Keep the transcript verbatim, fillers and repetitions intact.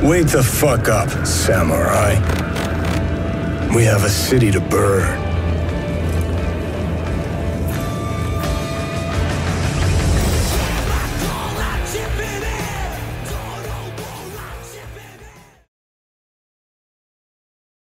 Wake the fuck up, samurai. We have a city to burn.